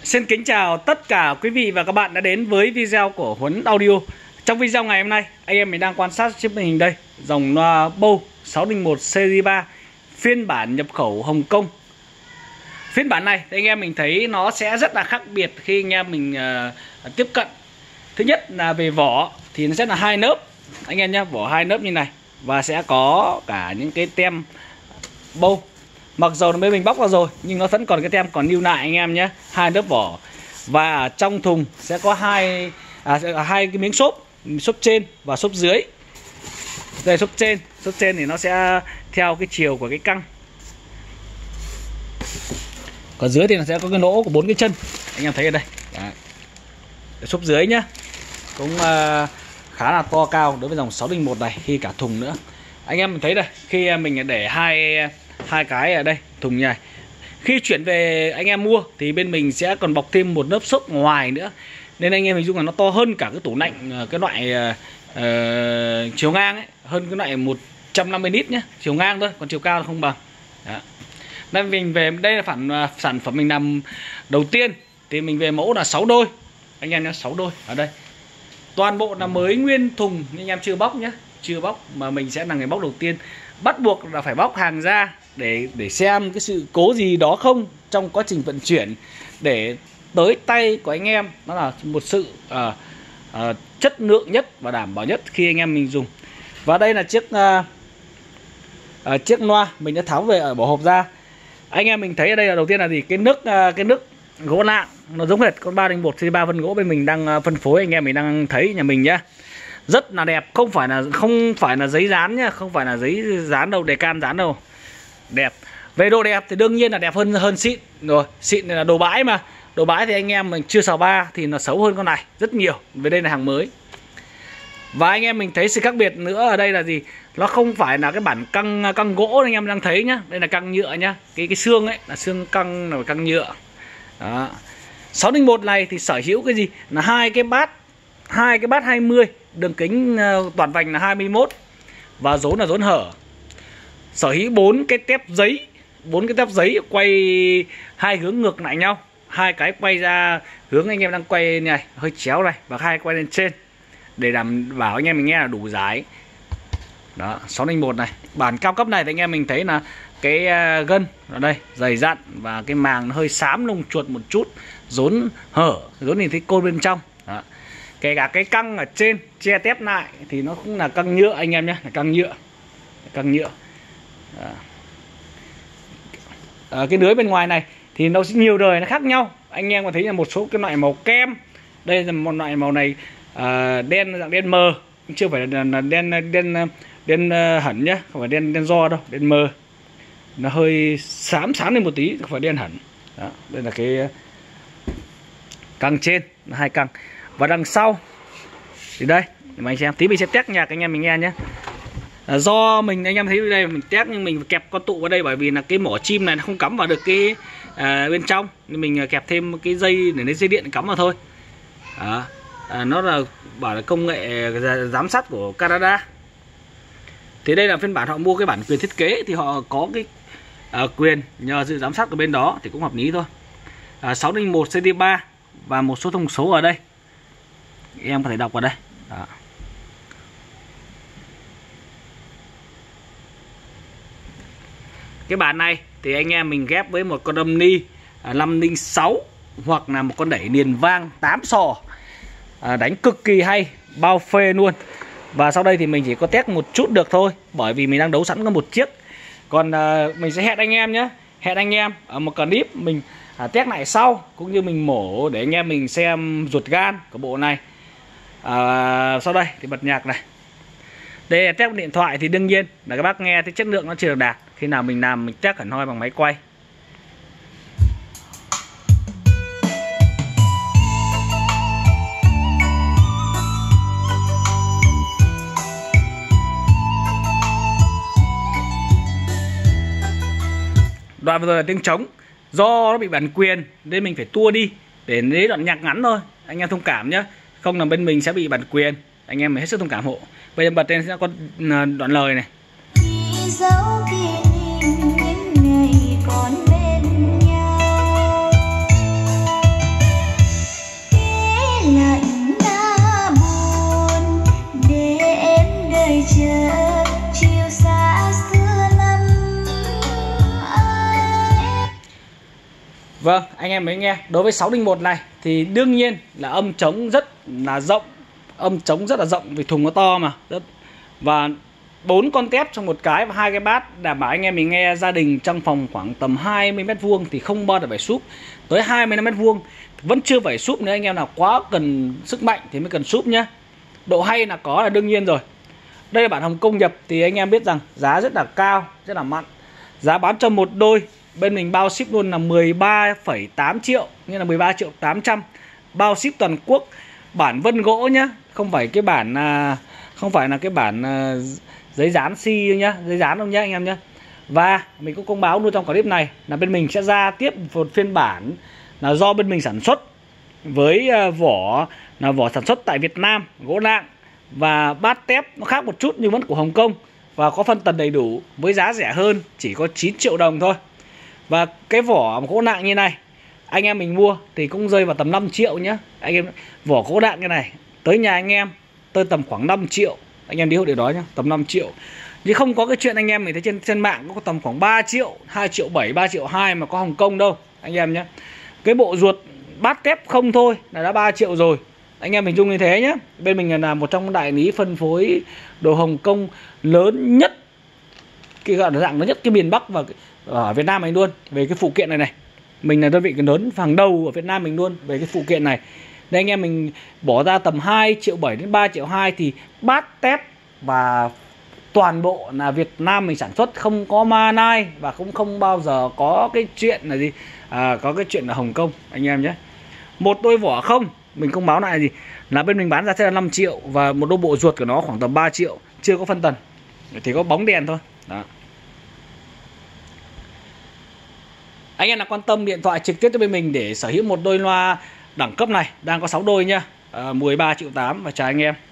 Xin kính chào tất cả quý vị và các bạn đã đến với video của Huấn Audio. Trong video ngày hôm nay, anh em mình đang quan sát chiếc màn hình đây, dòng loa Bose 601 Series 3 phiên bản nhập khẩu Hồng Kông. Phiên bản này thì anh em mình thấy nó sẽ rất là khác biệt khi anh em mình tiếp cận. Thứ nhất là về vỏ thì nó sẽ là hai lớp anh em nhé, vỏ hai lớp như này và sẽ có cả những cái tem Bose. Mặc dù nó mình bóc ra rồi nhưng nó vẫn còn cái tem còn lưu lại anh em nhé, hai lớp vỏ. Và trong thùng sẽ có hai cái miếng xốp trên và xốp dưới. Đây xốp trên thì nó sẽ theo cái chiều của cái căng. Còn dưới thì nó sẽ có cái lỗ của 4 cái chân. Anh em thấy ở đây. Đấy. Xốp dưới nhá. Cũng khá là to cao đối với dòng 601 này, khi cả thùng nữa. Anh em mình thấy đây, khi mình để hai cái ở đây thùng này, khi chuyển về anh em mua thì bên mình sẽ còn bọc thêm một lớp xốp ngoài nữa, nên anh em hình dung là nó to hơn cả cái tủ lạnh, cái loại chiều ngang ấy, hơn cái loại 150 lít nhé, chiều ngang thôi, còn chiều cao là không bằng. Đó. Nên mình về đây là sản phẩm mình làm đầu tiên thì mình về mẫu là 6 đôi anh em nhé, 6 đôi ở đây toàn bộ là mới nguyên thùng, anh em chưa bóc nhé, chưa bóc mà mình sẽ là người bóc đầu tiên. Bắt buộc là phải bóc hàng ra để xem cái sự cố gì đó không trong quá trình vận chuyển, để tới tay của anh em nó là một sự chất lượng nhất và đảm bảo nhất khi anh em mình dùng. Và đây là chiếc loa mình đã tháo về ở bỏ hộp ra. Anh em mình thấy ở đây là đầu tiên là gì, cái nước gỗ nặng nó giống hệt con 301 thì 3 vân gỗ bên mình đang phân phối, anh em mình đang thấy nhà mình nhá, rất là đẹp, không phải là giấy dán nhá, không phải là giấy dán đâu, đề can dán đâu, đẹp. Về độ đẹp thì đương nhiên là đẹp hơn xịn rồi, xịn là đồ bãi mà, đồ bãi thì anh em mình chưa xào ba thì nó xấu hơn con này rất nhiều, về đây là hàng mới. Và anh em mình thấy sự khác biệt nữa ở đây là gì, nó không phải là cái bản căng gỗ anh em đang thấy nhá, đây là căng nhựa nhá, cái xương ấy là xương căng, là căng nhựa. Đó. 601 này thì sở hữu cái gì là hai cái bát 20, đường kính toàn vành là 21 và rốn là rốn hở. Sở hữu 4 cái tép giấy quay hai hướng ngược lại nhau, hai cái quay ra hướng anh em đang quay này hơi chéo này, và hai quay lên trên để đảm bảo anh em mình nghe là đủ dài. Đó, 601 này, bản cao cấp này thì anh em mình thấy là cái gân ở đây dày dặn và cái màng nó hơi xám lông chuột một chút, rốn hở, rốn nhìn thấy côn bên trong. Đó. Kể cả cái căng ở trên che tép lại thì nó cũng là căng nhựa anh em nhé, là căng nhựa. Cái lưới bên ngoài này thì nó sẽ nhiều đời nó khác nhau. Anh em có thấy là một số cái loại màu kem, đây là một loại màu này đen, dạng đen mờ, chưa phải là đen hẳn nhá, không phải đen do đâu, đen mờ, nó hơi xám lên một tí, không phải đen hẳn. Đó, đây là cái căng trên, hai căng. Và đằng sau thì đây, để mà anh xem tí mình sẽ test nhạc anh em mình nghe nhé. Do anh em thấy đây mình test nhưng mình kẹp con tụ vào đây, bởi vì là cái mỏ chim này nó không cắm vào được cái bên trong, nên mình kẹp thêm cái dây để lấy dây điện cắm vào thôi. Đó. Nó là bảo là công nghệ giám sát của Canada. Thì đây là phiên bản họ mua cái bản quyền thiết kế thì họ có cái quyền nhờ sự giám sát của bên đó thì cũng hợp lý thôi. 601 Series 3 và một số thông số ở đây em có thể đọc vào đây. Đó. Cái bản này thì anh em mình ghép với một con đâm ni 506 hoặc là một con đẩy niền vang 8 sò, đánh cực kỳ hay, bao phê luôn. Và sau đây thì mình chỉ có test một chút được thôi, bởi vì mình đang đấu sẵn có một chiếc. Còn mình sẽ hẹn anh em nhé, hẹn anh em ở một clip mình test lại sau, cũng như mình mổ để anh em mình xem ruột gan của bộ này. Sau đây thì bật nhạc này. Đây là test điện thoại thì đương nhiên là các bác nghe thấy chất lượng nó chưa được đạt. Khi nào mình làm mình test hẳn hoi bằng máy quay. Đoạn vừa rồi là tiếng trống, do nó bị bản quyền nên mình phải tua đi để lấy đoạn nhạc ngắn thôi, anh em thông cảm nhé, không là bên mình sẽ bị bản quyền, anh em hết sức thông cảm hộ. Bây giờ bật lên sẽ có đoạn lời này. Vâng, anh em mới nghe, đối với 601 này thì đương nhiên là âm trống rất là rộng, âm trống rất là rộng vì thùng nó to mà. Và 4 con tép trong một cái và 2 cái bát đảm bảo anh em mình nghe gia đình trong phòng khoảng tầm 20 m² thì không bao giờ phải súp. Tới 25 m² vẫn chưa phải súp nữa, anh em nào quá cần sức mạnh thì mới cần súp nhá. Độ hay là có là đương nhiên rồi. Đây là bản Hồng Kông nhập thì anh em biết rằng giá rất là cao, rất là mặn. Giá bán cho một đôi bên mình bao ship luôn là 13,8 triệu, nghĩa là 13.800.000. Bao ship toàn quốc. Bản vân gỗ nhá, không phải cái bản cái bản giấy dán xi nhá, giấy dán đâu nhá anh em nhá. Và mình cũng công báo luôn trong clip này là bên mình sẽ ra tiếp một phiên bản là do bên mình sản xuất với vỏ là vỏ sản xuất tại Việt Nam, gỗ nặng và bát tép nó khác một chút nhưng vẫn của Hồng Kông và có phân tần đầy đủ với giá rẻ hơn, chỉ có 9 triệu đồng thôi. Và cái vỏ gỗ nặng như này anh em mình mua thì cũng rơi vào tầm 5 triệu nhá. Anh em vỏ gỗ nặng như này tới nhà anh em tới tầm khoảng 5 triệu. Anh em đi hộ điều đó nhá, tầm 5 triệu. Nhưng không có cái chuyện anh em mình thấy trên mạng có tầm khoảng 3 triệu, 2 triệu 7, 3 triệu 2 mà có Hồng Kông đâu anh em nhé. Cái bộ ruột bát tép không thôi là đã 3 triệu rồi. Anh em hình dung như thế nhé. Bên mình là một trong đại lý phân phối đồ Hồng Kông lớn nhất, cái gọi là dạng lớn nhất cái miền Bắc và ở Việt Nam mình luôn về cái phụ kiện này. Mình là đơn vị lớn hàng đầu ở Việt Nam mình luôn về cái phụ kiện này. Nên anh em mình bỏ ra tầm 2 triệu 7 đến 3 triệu 2 thì bát tép và toàn bộ là Việt Nam mình sản xuất, không có ma nai và cũng không bao giờ có cái chuyện là gì có cái chuyện là Hồng Kông anh em nhé. Một đôi vỏ không, mình không báo lại gì là bên mình bán ra sẽ là 5 triệu và một đôi bộ ruột của nó khoảng tầm 3 triệu, chưa có phân tần, thì có bóng đèn thôi. Đó. Anh em nào quan tâm điện thoại trực tiếp cho bên mình để sở hữu một đôi loa đẳng cấp này, đang có 6 đôi nhá, 13.800.000 và chào anh em.